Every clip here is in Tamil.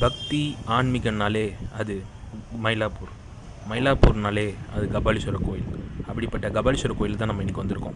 பக்தி ஆன்மீகம்னாலே அது மயிலாப்பூர், மயிலாப்பூர்னாலே அது கபாலீஸ்வரர் கோயில். அப்படிப்பட்ட கபாலீஸ்வரர் கோயில் தான் நம்ம இன்றைக்கி வந்திருக்கோம்.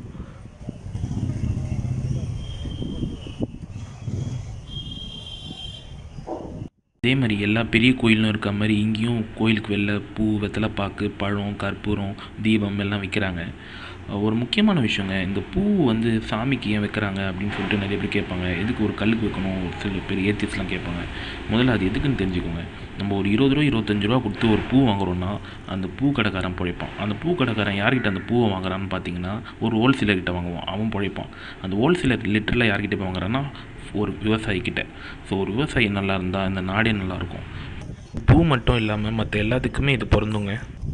அதே மாதிரி எல்லா பெரிய கோயிலும் இருக்க மாதிரி இங்கேயும் கோயிலுக்கு வெளில பூ, வெத்தலைப்பாக்கு, பழம், கற்பூரம், தீபம் எல்லாம் வைக்கிறாங்க. ஒரு முக்கியமான விஷயங்க, இந்த பூ வந்து சாமிக்கு ஏன் வைக்கிறாங்க அப்படின்னு சொல்லிட்டு நிறைய பேர் கேட்பாங்க. எதுக்கு ஒரு கல்லுக்கு வைக்கணும், ஒரு சில பேர் ஏத்திஸ்லாம் கேட்பாங்க. முதல்ல அது எதுக்குன்னு தெரிஞ்சுக்கோங்க. நம்ம ஒரு 20 ரூபா 25 ரூபா கொடுத்து ஒரு பூ வாங்குறோன்னா அந்த பூ கடைக்காரன் பிழைப்பான். அந்த பூ கடைக்காரன் யார்கிட்ட அந்த பூவை வாங்குறான்னு பார்த்தீங்கன்னா ஒரு ஹோல்சேலர்கிட்ட வாங்குவான், அவன் பிழைப்பான். அந்த ஹோல்சேலர் லிட்டரில் யார்கிட்ட போய் வாங்குறான்னா ஒரு விவசாயிக்கிட்ட. ஸோ ஒரு விவசாயி நல்லா இருந்தால் இந்த நாடே நல்லாயிருக்கும். பூ மட்டும் இல்லாமல் மற்ற எல்லாத்துக்குமே இது பொருந்துங்க.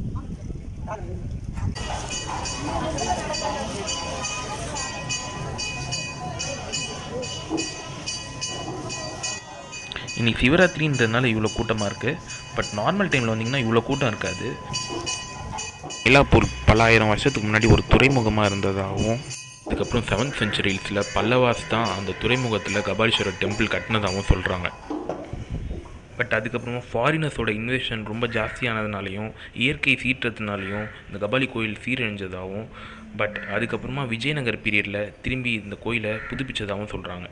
இன்றைக்கி சிவராத்திரின்றதுனால இவ்வளோ கூட்டமாக இருக்குது. பட் நார்மல் டைமில் வந்தீங்கன்னா இவ்வளோ கூட்டம் இருக்காது. மயிலாப்பூர் பல ஆயிரம் வருஷத்துக்கு முன்னாடி ஒரு துறைமுகமாக இருந்ததாகவும், அதுக்கப்புறம் 7th செஞ்சுரிஸில் பல்லவாஸ் தான் அந்த துறைமுகத்தில் கபாலீஸ்வரர் டெம்பிள் கட்டினதாகவும் சொல்கிறாங்க. பட் அதுக்கப்புறமா ஃபாரினர்ஸோட இன்வெஸ்ஷன் ரொம்ப ஜாஸ்தியானதுனாலையும் இயற்கை சீற்றத்தினாலையும் இந்த கபாலி கோயில் சீரழிஞ்சதாகவும், பட் அதுக்கப்புறமா விஜயநகர் பீரியடில் திரும்பி இந்த கோயிலை புதுப்பிச்சதாகவும் சொல்கிறாங்க.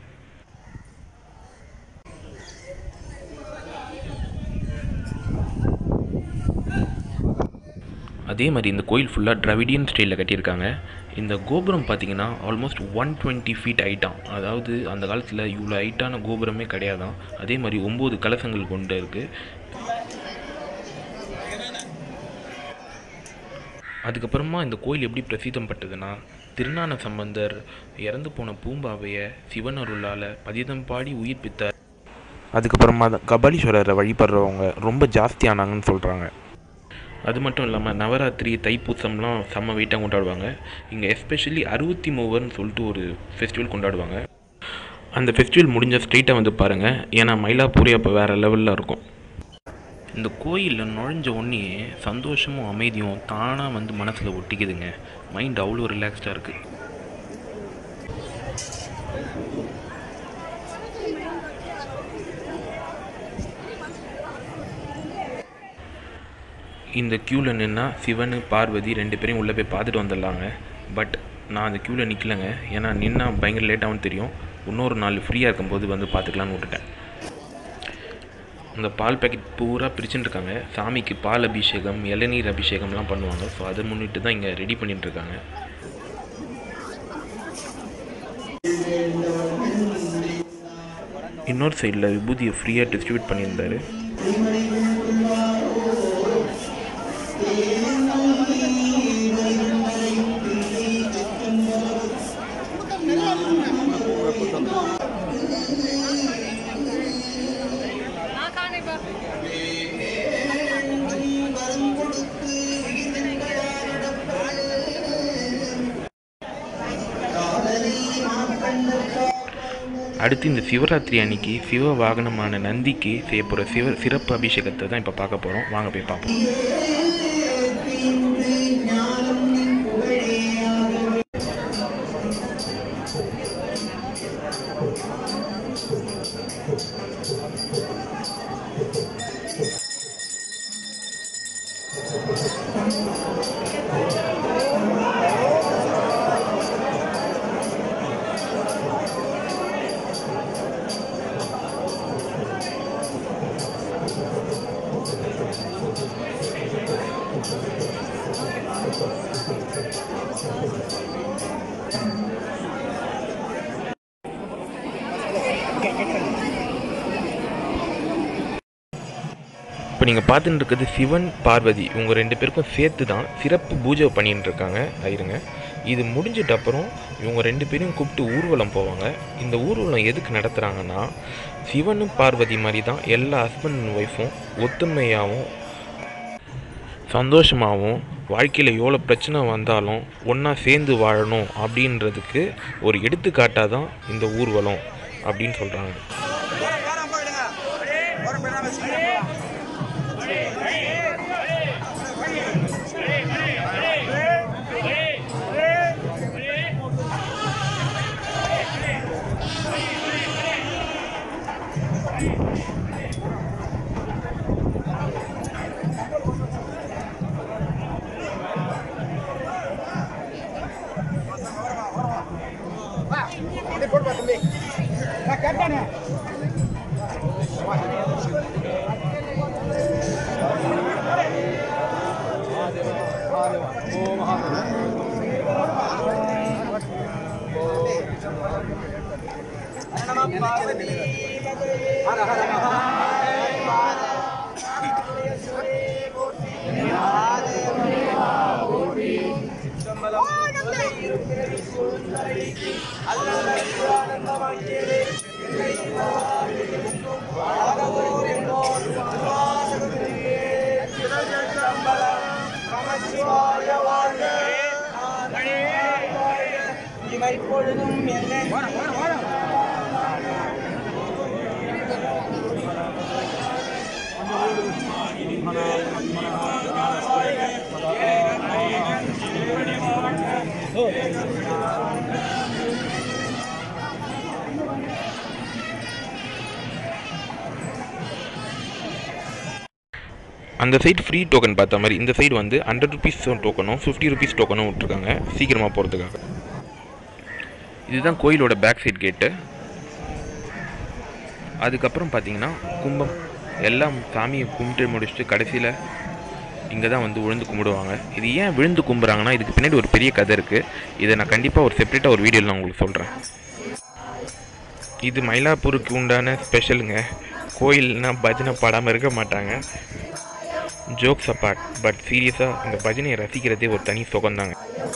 அதே மாதிரி இந்த கோயில் ஃபுல்லாக டிராவிடியன் ஸ்டைலில் கட்டியிருக்காங்க. இந்த கோபுரம் பார்த்திங்கன்னா ஆல்மோஸ்ட் 120 ஃபீட் ஹைட்டாம். அதாவது அந்த காலத்தில் இவ்வளோ ஹைட்டான கோபுரமே கிடையாதான். அதே மாதிரி 9 கலசங்கள் கொண்டு இருக்குது. அதுக்கப்புறமா இந்த கோயில் எப்படி பிரசித்தம் பட்டதுன்னா, திருஞான சம்பந்தர் இறந்து போன பூம்பாவையை சிவன் அருளால் பதிதம் பாடி உயிர்ப்பித்தார். அதுக்கப்புறமா கபாலீஸ்வரரை வழிபடுறவங்க ரொம்ப ஜாஸ்தியானாங்கன்னு சொல்கிறாங்க. அது மட்டும் இல்லாமல் நவராத்திரி, தைப்பூசம்லாம் செம்ம வெயிட்டாக கொண்டாடுவாங்க. இங்கே எஸ்பெஷலி 63 சொல்லிட்டு ஒரு ஃபெஸ்டிவல் கொண்டாடுவாங்க. அந்த ஃபெஸ்டிவல் முடிஞ்ச ஸ்ட்ரெயிட்டாக வந்து பாருங்கள், ஏன்னா மயிலாப்பூரே அப்போ வேறு லெவலில் இருக்கும். இந்த கோயிலில் நுழைஞ்ச உடனே சந்தோஷமும் அமைதியும் தானாக வந்து மனசில் ஒட்டிக்குதுங்க. மைண்ட் அவ்வளோ ரிலாக்ஸ்டாக இருக்குது. இந்த க்யூவில் நின்னா சிவன், பார்வதி 2 பேரையும் உள்ளே போய் பார்த்துட்டு வந்துடலாங்க. பட் நான் அந்த க்யூவில் நிற்கலைங்க. ஏன்னா நின்னா பயங்கர லேட்டாகவும் தெரியும். இன்னொரு நாள் ஃப்ரீயாக இருக்கும்போது வந்து பார்த்துக்கலான்னு விட்டுட்டேன். அந்த பால் பேக்கெட் பூரா பிரிச்சுட்டு இருக்காங்க. சாமிக்கு பால் அபிஷேகம், இளநீர் அபிஷேகம்லாம் பண்ணுவாங்க. ஸோ அதை முன்னிட்டு தான் இங்கே ரெடி பண்ணிட்டுருக்காங்க. இன்னொரு சைடில் விபூதியை ஃப்ரீயாக டிஸ்ட்ரிபியூட் பண்ணியிருந்தார். அடுத்து இந்த சிவராத்திரி அன்னைக்கு சிவ வாகனமான நந்திக்கு செய்ய போகிற சிறப்பு அபிஷேகத்தை தான் இப்போ பார்க்க போகிறோம். வாங்க போய் பார்ப்போம். இப்போ நீங்கள் பார்த்துட்டு இருக்கிறது சிவன், பார்வதி இவங்க 2 பேருக்கும் சேர்த்து தான் சிறப்பு பூஜை பண்ணிட்டு இருக்காங்க. ஆயிருங்க. இது முடிஞ்சிட்ட அப்புறம் இவங்க 2 பேரையும் கூப்பிட்டு ஊர்வலம் போவாங்க. இந்த ஊர்வலம் எதுக்கு நடத்துகிறாங்கன்னா, சிவனும் பார்வதி மாதிரி தான் எல்லா ஹஸ்பண்ட் அண்ட் ஒய்ஃபும் ஒத்துமையாகவும் சந்தோஷமாகவும் வாழ்க்கையில் எவ்வளோ பிரச்சனை வந்தாலும் ஒன்றா சேர்ந்து வாழணும் அப்படின்றதுக்கு ஒரு எடுத்துக்காட்டாக தான் இந்த ஊர்வலம் அப்படின்னு சொல்கிறாங்க. அந்த சைடு ஃப்ரீ டோக்கன் பார்த்த மாதிரி இந்த சைடு வந்து 100 rupees டோக்கனும் 50 rupees டோக்கனும் விட்டுருக்காங்க சீக்கிரமாக போகிறதுக்காக. இதுதான் கோயிலோட பேக் சைட் கேட்டு. அதுக்கப்புறம் பார்த்தீங்கன்னா கும்பம் எல்லாம் சாமியை கும்பிட்டு முடிச்சுட்டு கடைசியில் இங்கே தான் வந்து விழுந்து கும்பிடுவாங்க. இது ஏன் விழுந்து கும்பிட்றாங்கன்னா இதுக்கு பின்னாடி ஒரு பெரிய கதை இருக்குது. இதை நான் கண்டிப்பாக ஒரு செப்பரேட்டாக ஒரு வீடியோவில் நான் உங்களுக்கு சொல்கிறேன். இது மயிலாப்பூருக்கு உண்டான ஸ்பெஷலுங்க. கோயில்னால் பஜனை பாடாமல் இருக்க மாட்டாங்க. ஜோக்ஸ் அப்பார்ட், பட் சீரியஸாக இந்த பஜனையை ரசிக்கிறதே ஒரு தனி சுகம்தாங்க.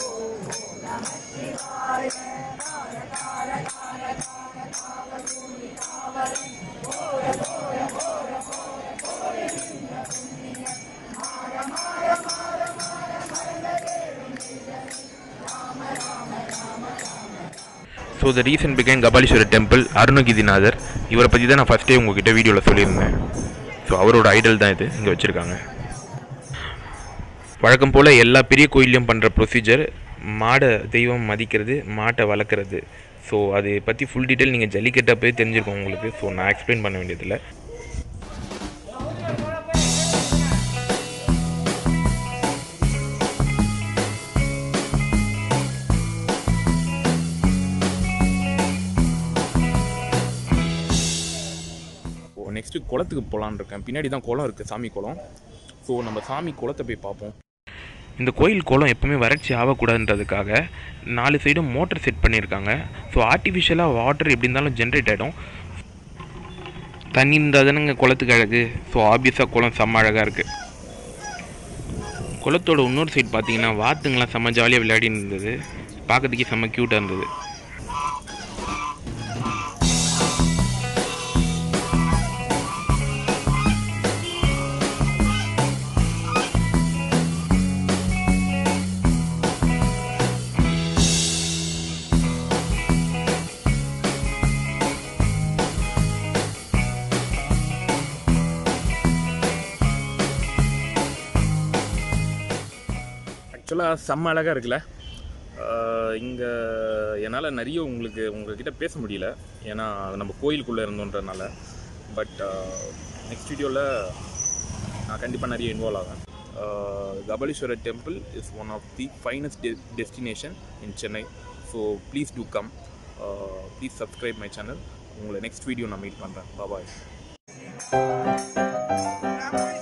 ஸோ த ரீசன் பிகைன் கபாலீஸ்வரர் டெம்பிள் அருணகிரிநாதர். இவரை பற்றி தான் நான் ஃபஸ்ட்டே உங்ககிட்ட வீடியோவில் சொல்லியிருந்தேன். ஸோ அவரோட ஐடல் தான் இது இங்கே வச்சுருக்காங்க. வழக்கம் போல் எல்லா பெரிய கோயிலையும் பண்ணுற ப்ரொசீஜர் மாடை தெய்வம் மதிக்கிறது, மாட்டை வளர்க்குறது. ஸோ அதை பற்றி ஃபுல் டீட்டெயில் நீங்கள் ஜல்லிக்கட்டாக போய் தெரிஞ்சிருக்கோம் உங்களுக்கு. ஸோ நான் எக்ஸ்பிளைன் பண்ண வேண்டியதில்லை. நெக்ஸ்ட்டு குளத்துக்கு போகலான்னு இருக்கேன். பின்னாடி தான் குளம் இருக்குது, சாமி குளம். ஸோ நம்ம சாமி குளத்தை போய் பார்ப்போம். இந்த கோயில் குளம் எப்பவுமே வறட்சி ஆகக்கூடாதுன்றதுக்காக 4 சைடும் மோட்டர் செட் பண்ணியிருக்காங்க. ஸோ ஆர்டிஃபிஷியலாக வாட்டர் எப்படி இருந்தாலும் ஜென்ரேட் ஆகிடும். தண்ணி இருந்தால் தானேங்க குளத்துக்கு அழகு. ஸோ ஆப்வியஸாக குளம் செம்ம அழகாக இருக்குது. குளத்தோட இன்னொரு சைடு பார்த்தீங்கன்னா வாத்துங்களாம் செம்ம ஜாலியாக விளையாடின்னு இருந்தது. பார்க்கறதுக்கே செம்ம க்யூட்டாக இருந்தது. ஆக்சுவலாக செம்ம அழகாக இருக்குல்ல. இங்கே என்னால் நிறைய உங்கள்கிட்ட பேச முடியல, ஏன்னா நம்ம கோயிலுக்குள்ளே இருந்தோன்றதுனால. பட் நெக்ஸ்ட் வீடியோவில் நான் கண்டிப்பாக நிறைய இன்வால்வ் ஆவேன். Kapaleeswarar temple is one of the finest destination in Chennai. So please do come, please subscribe my channel. உங்களை நெக்ஸ்ட் வீடியோ நான் மீட் பண்ணுறேன். பாய்.